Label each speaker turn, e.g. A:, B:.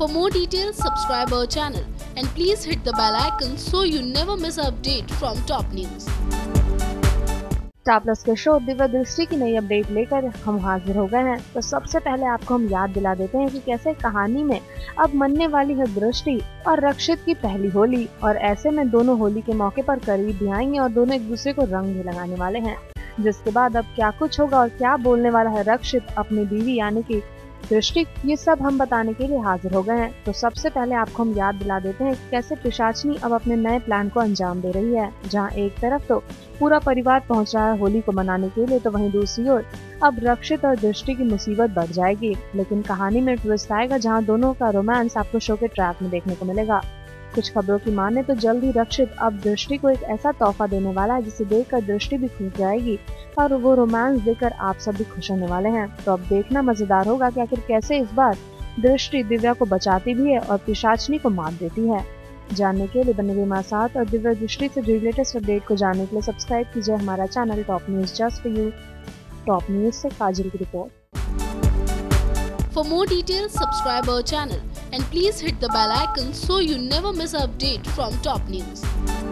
A: For more details, subscribe our channel and please hit the bell icon so you never miss an update from top news.
B: Star plus के show Divya Drishti की नई update लेकर हम हाजिर हो गए हैं। तो सबसे पहले आपको हम याद दिला देते हैं कि कैसे कहानी में अब मनने वाली है दृष्टि और रक्षित की पहली होली, और ऐसे में दोनों होली के मौके पर करीब भी आएंगे और दोनों एक दूसरे को रंग भी लगाने वाले हैं। जिसके बाद अब क्या कुछ होगा और क्या बोलने वाला है रक्षित अपनी बीवी यानी कि दृष्टि, ये सब हम बताने के लिए हाजिर हो गए हैं। तो सबसे पहले आपको हम याद दिला देते हैं कि कैसे पिशाचिनी अब अपने नए प्लान को अंजाम दे रही है। जहां एक तरफ तो पूरा परिवार पहुंच रहा है होली को मनाने के लिए, तो वहीं दूसरी ओर अब रक्षित और दृष्टि की मुसीबत बढ़ जाएगी। लेकिन कहानी में ट्विस्ट आएगा जहां दोनों का रोमांस आपको शो के ट्रैक में देखने को मिलेगा। कुछ खबरों की माने तो जल्द ही रक्षित अब दृष्टि को एक ऐसा तोहफा देने वाला है जिसे देखकर दृष्टि भी खुश जाएगी और वो रोमांस देखकर आप सब भी खुश होने वाले हैं। तो अब देखना मजेदार होगा कि आखिर कैसे इस बार दृष्टि दिव्या को बचाती भी है और पिशाचिनी को मार देती है। जानने के लिए बने रहिए हमारे साथ और दिव्या दृष्टि से जुड़ी लेटेस्ट अपडेट को जानने के लिए सब्सक्राइब कीजिए हमारा channel top news just for you. Top news से काजल की रिपोर्ट।
A: For more details, subscribe our channel and please hit the bell icon so you never miss an update from top news.